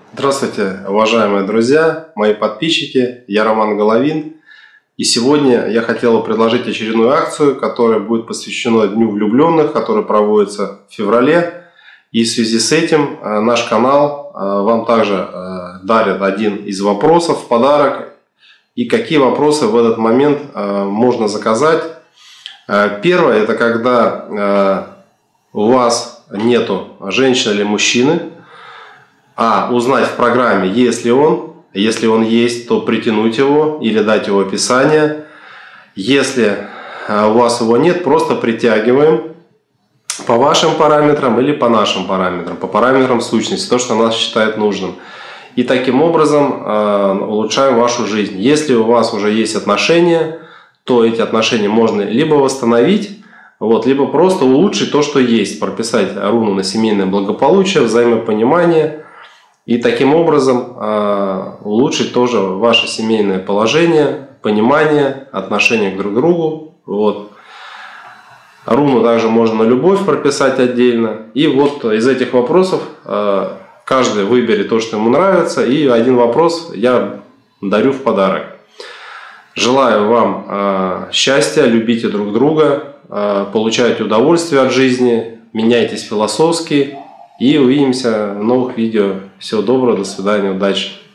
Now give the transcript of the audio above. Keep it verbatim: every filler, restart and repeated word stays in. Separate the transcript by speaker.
Speaker 1: Здравствуйте, уважаемые друзья, мои подписчики, я Роман Головин. И сегодня я хотел предложить очередную акцию, которая будет посвящена Дню влюбленных, который проводится в феврале. И в связи с этим наш канал вам также дарит один из вопросов в подарок. И какие вопросы в этот момент можно заказать. Первое, это когда у вас нету женщины или мужчины, а узнать в программе, есть ли он. Если он есть, то притянуть его или дать его описание. Если у вас его нет, просто притягиваем по вашим параметрам или по нашим параметрам, по параметрам сущности, то, что нас считает нужным. И таким образом э, улучшаем вашу жизнь. Если у вас уже есть отношения, то эти отношения можно либо восстановить, вот, либо просто улучшить то, что есть, прописать руну на семейное благополучие, взаимопонимание. И таким образом э, улучшить тоже ваше семейное положение, понимание, отношение к друг другу. Вот. Руну также можно на любовь прописать отдельно. И вот из этих вопросов э, каждый выберет то, что ему нравится. И один вопрос я дарю в подарок. Желаю вам э, счастья, любите друг друга, э, получайте удовольствие от жизни, меняйтесь философски. И увидимся в новых видео. Всего доброго, до свидания, удачи!